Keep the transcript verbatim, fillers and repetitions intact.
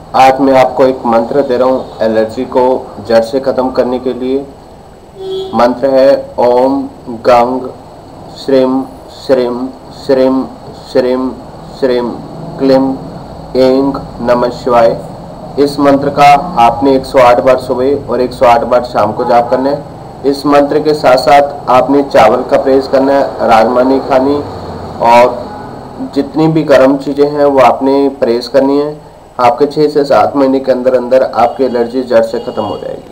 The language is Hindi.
आज मैं आपको एक मंत्र दे रहा हूँ एलर्जी को जड़ से ख़त्म करने के लिए। मंत्र है ओम गंग श्रीम श्रीम श्रीम श्रीम श्रीम क्लीम ऐं नमः शिवाय। इस मंत्र का आपने एक सौ आठ बार सुबह और एक सौ आठ बार शाम को जाप करना है। इस मंत्र के साथ साथ आपने चावल का परहेज करना है, राजमा नहीं खानी, और जितनी भी गर्म चीज़ें हैं वो आपने परहेज करनी है। आपके छः से सात महीने के अंदर अंदर आपकी एलर्जी जड़ से ख़त्म हो जाएगी।